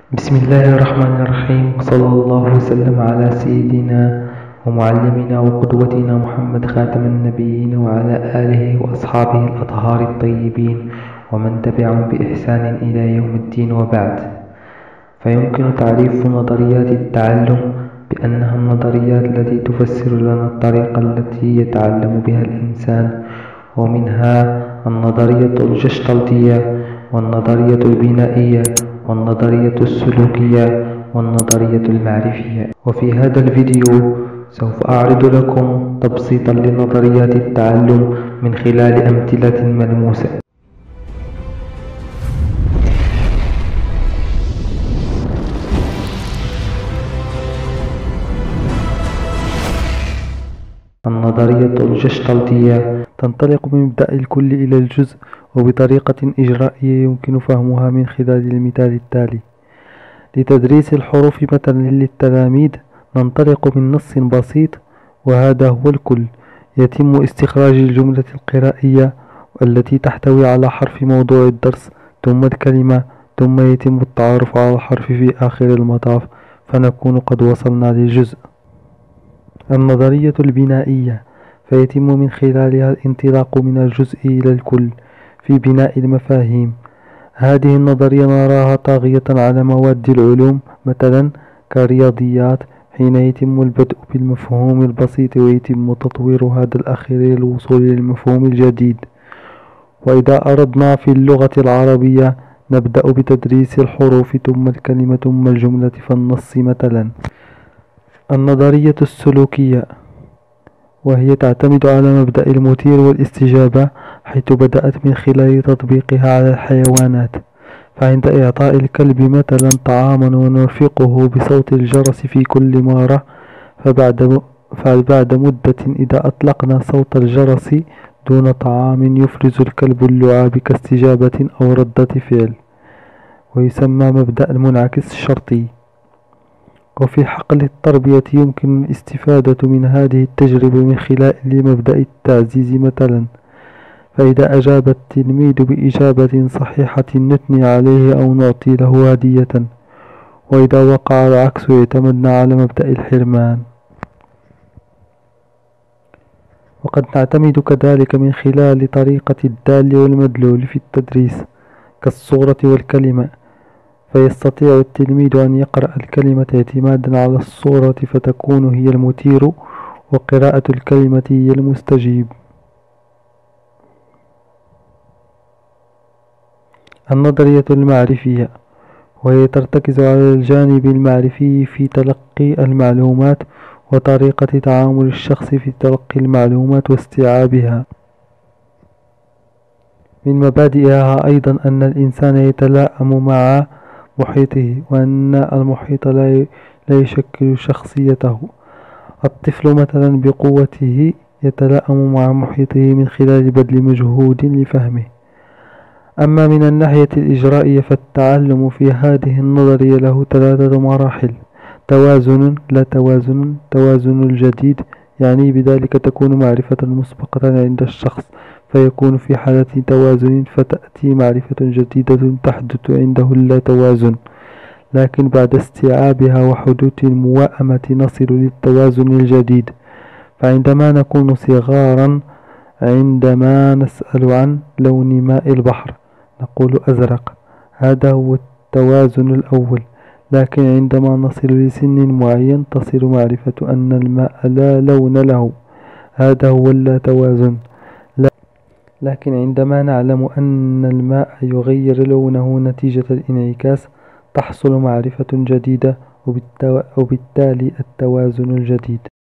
بسم الله الرحمن الرحيم، وصلى الله وسلم على سيدنا ومعلمنا وقدوتنا محمد خاتم النبيين وعلى آله وأصحابه الأطهار الطيبين ومن تبعهم بإحسان إلى يوم الدين. وبعد، فيمكن تعريف نظريات التعلم بأنها النظريات التي تفسر لنا الطريقة التي يتعلم بها الإنسان، ومنها النظرية الجشتلتية والنظرية البنائية والنظرية السلوكية والنظرية المعرفية. وفي هذا الفيديو سوف أعرض لكم تبسيطا لنظريات التعلم من خلال أمثلة ملموسة. النظرية الجشتلتية تنطلق من مبدأ الكل إلى الجزء، وبطريقة إجرائية يمكن فهمها من خلال المثال التالي. لتدريس الحروف مثلا للتلاميذ ننطلق من نص بسيط، وهذا هو الكل. يتم استخراج الجملة القرائية التي تحتوي على حرف موضوع الدرس ثم الكلمة، ثم يتم التعرف على الحرف في آخر المطاف، فنكون قد وصلنا للجزء. النظرية البنائية فيتم من خلالها الانطلاق من الجزء إلى الكل في بناء المفاهيم. هذه النظرية نراها طاغية على مواد العلوم مثلا كالرياضيات، حين يتم البدء بالمفهوم البسيط ويتم تطوير هذا الأخير للوصول للمفهوم الجديد. وإذا أردنا في اللغة العربية نبدأ بتدريس الحروف ثم الكلمة ثم الجملة فالنص مثلا. النظرية السلوكية وهي تعتمد على مبدأ المثير والاستجابة، حيث بدأت من خلال تطبيقها على الحيوانات. فعند إعطاء الكلب مثلا طعاما ونرفقه بصوت الجرس في كل مرة، فبعد مدة إذا أطلقنا صوت الجرس دون طعام يفرز الكلب اللعاب كاستجابة أو ردة فعل، ويسمى مبدأ المنعكس الشرطي. وفي حقل التربية يمكن الاستفادة من هذه التجربة من خلال مبدأ التعزيز مثلا. فإذا أجاب التلميذ بإجابة صحيحة نثني عليه أو نعطي له هدية، وإذا وقع العكس اعتمدنا على مبدأ الحرمان. وقد نعتمد كذلك من خلال طريقة الدال والمدلول في التدريس كالصورة والكلمة، فيستطيع التلميذ أن يقرأ الكلمة اعتمادا على الصورة فتكون هي المثير، وقراءة الكلمة هي المستجيب. النظرية المعرفية وهي ترتكز على الجانب المعرفي في تلقي المعلومات وطريقة تعامل الشخص في تلقي المعلومات واستيعابها. من مبادئها أيضا أن الإنسان يتلائم مع محيطه، وأن المحيط لا يشكل شخصيته. الطفل مثلا بقوته يتلائم مع محيطه من خلال بذل مجهود لفهمه. أما من الناحية الإجرائية فالتعلم في هذه النظرية له 3 مراحل: توازن، لا توازن، توازن الجديد، يعني بذلك تكون معرفة مسبقة عند الشخص فيكون في حالة توازن، فتأتي معرفة جديدة تحدث عنده اللا توازن، لكن بعد استيعابها وحدوث الموائمة نصل للتوازن الجديد. فعندما نكون صغارا عندما نسأل عن لون ماء البحر نقول أزرق، هذا هو التوازن الأول، لكن عندما نصل لسن معين تصل معرفة أن الماء لا لون له، هذا هو اللا توازن. لكن عندما نعلم أن الماء يغير لونه نتيجة الانعكاس تحصل معرفة جديدة وبالتالي التوازن الجديد.